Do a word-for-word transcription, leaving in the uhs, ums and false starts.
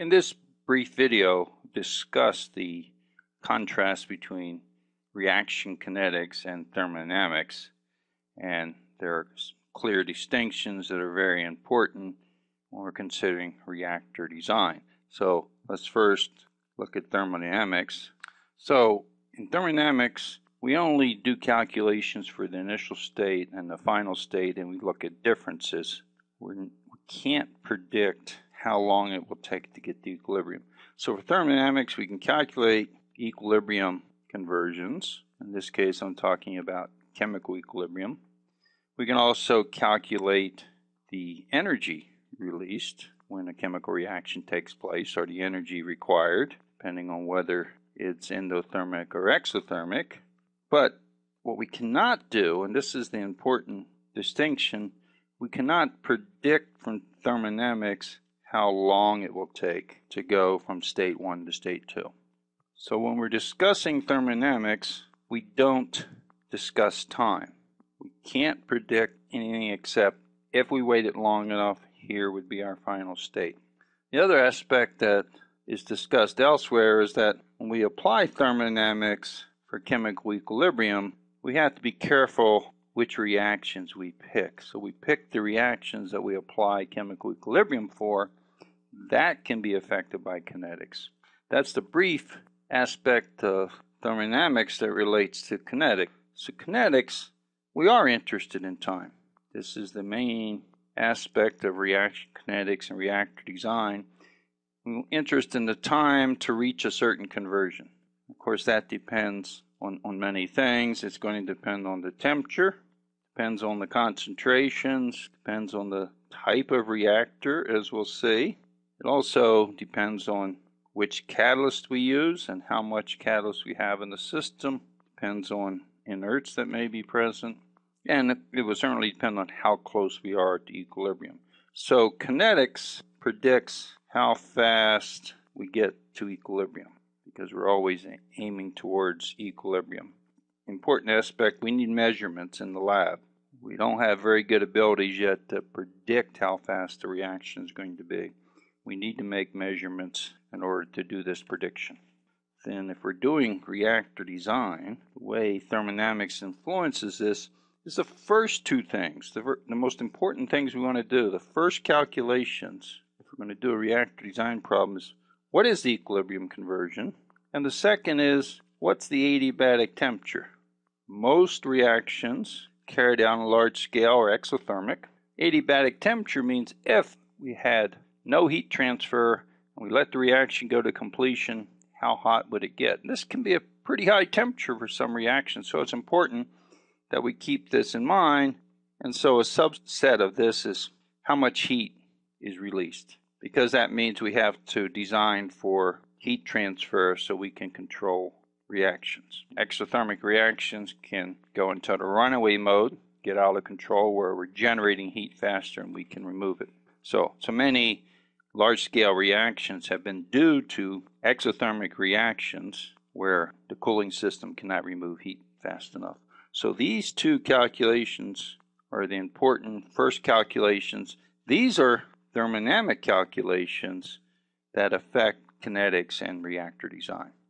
In this brief video, discuss the contrast between reaction kinetics and thermodynamics, and there are clear distinctions that are very important when we're considering reactor design. So let's first look at thermodynamics. So in thermodynamics, we only do calculations for the initial state and the final state, and we look at differences. We're, we can't predict how long it will take to get to equilibrium. So for thermodynamics, we can calculate equilibrium conversions. In this case, I'm talking about chemical equilibrium. We can also calculate the energy released when a chemical reaction takes place, or the energy required, depending on whether it's endothermic or exothermic. But what we cannot do, and this is the important distinction, we cannot predict from thermodynamics how long it will take to go from state one to state two. So when we're discussing thermodynamics, we don't discuss time. We can't predict anything except if we waited long enough, here would be our final state. The other aspect that is discussed elsewhere is that when we apply thermodynamics for chemical equilibrium, we have to be careful which reactions we pick. So we pick the reactions that we apply chemical equilibrium for. That can be affected by kinetics. That's the brief aspect of thermodynamics that relates to kinetics. So kinetics, we are interested in time. This is the main aspect of reaction kinetics and reactor design. We're interested in the time to reach a certain conversion. Of course, that depends on, on many things. It's going to depend on the temperature, depends on the concentrations, depends on the type of reactor, as we'll see. It also depends on which catalyst we use and how much catalyst we have in the system. Depends on inerts that may be present. And it will certainly depend on how close we are to equilibrium. So kinetics predicts how fast we get to equilibrium, because we're always aiming towards equilibrium. Important aspect, we need measurements in the lab. We don't have very good abilities yet to predict how fast the reaction is going to be. We need to make measurements in order to do this prediction. Then if we're doing reactor design, the way thermodynamics influences this is the first two things, the, the most important things we want to do. The first calculations, if we're going to do a reactor design problem, is what is the equilibrium conversion? And the second is, what's the adiabatic temperature? Most reactions carried out on a large scale are exothermic. Adiabatic temperature means if we had no heat transfer and we let the reaction go to completion, how hot would it get? And this can be a pretty high temperature for some reactions, so it's important that we keep this in mind. And so a subset of this is how much heat is released, because that means we have to design for heat transfer so we can control reactions. Exothermic reactions can go into the runaway mode, get out of control, where we're generating heat faster and we can remove it. So, so many large-scale reactions have been due to exothermic reactions where the cooling system cannot remove heat fast enough. So these two calculations are the important first calculations. These are thermodynamic calculations that affect kinetics and reactor design.